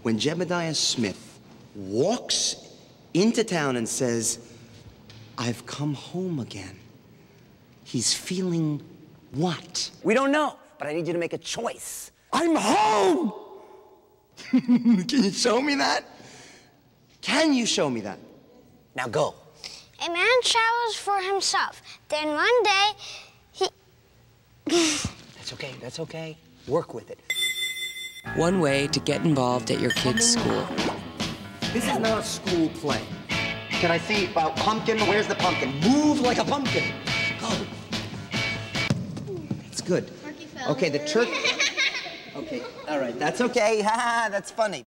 when Jebediah Smith walks into town and says, "I've come home again," he's feeling what? We don't know, but I need you to make a choice. I'm home! Can you show me that? Can you show me that? Now go. A man travels for himself. Then one day, he... That's okay. Work with it. One way to get involved at your kid's school. This is not a school play. Can I see pumpkin? Where's the pumpkin? Move like a pumpkin. Go. It's good. Okay, the turkey. Okay, all right, that's okay. Ha ha, that's funny.